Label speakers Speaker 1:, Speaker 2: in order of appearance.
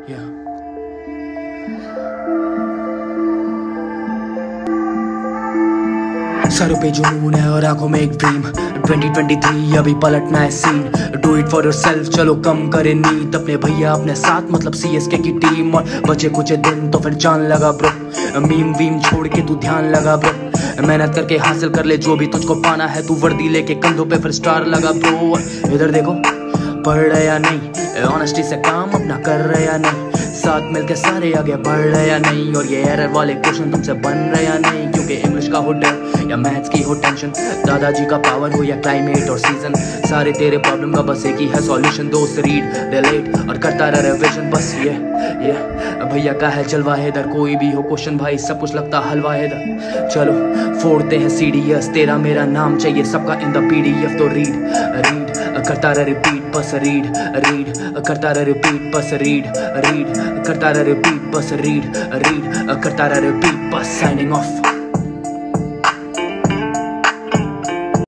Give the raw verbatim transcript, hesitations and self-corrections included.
Speaker 1: Yeah. सरों पे जुनून है और आंखों में एक ड्रीम। ट्वेंटी ट्वेंटी थ्री अभी पलटना है scene. Do it for yourself, चलो कम करे नींद। अपने भैया अपने साथ मतलब सीएसके की टीम। और बचे कुछ दिन तो फिर जान लगा ब्रो। मीम वीम छोड़ के तू ध्यान लगा ब्रो। मेहनत करके हासिल कर ले जो भी तुझको पाना है। तू वर्दी लेके कंधों पे फिर स्टार लगा ब्रो। इधर देखो पढ़ रहे या नहीं, ऑनेस्टी से काम अपना कर रहे या नहीं, साथ मिलके सारे आगे बढ़ रहे या नहीं। और ये एरर वाले क्वेश्चन तुमसे बन रहे या नहीं, क्योंकि इंग्लिश का हो डर या मैथ्स की हो टेंशन, दादाजी का पावर हो या क्लाइमेट और सीजन, सारे तेरे प्रॉब्लम का बस एक ही है सॉल्यूशन। दोस्त रीड रिलेट और करता रहे रिविजन। बस ये ये भैया का है जलवा है इधर। कोई भी हो क्वेश्चन भाई सब कुछ लगता हलवा है इधर। चलो फोड़ते हैं सीडीएस, तेरा मेरा नाम चाहिए सबका इन द पीडीएफ। तो रीड रीड करता रहे रिपीट बस रीड रीड करता रहे रिपीट बस रीड रीड करता रहे रिपीट बस रीड रीड करता रहे रिपीट बस। Signing of.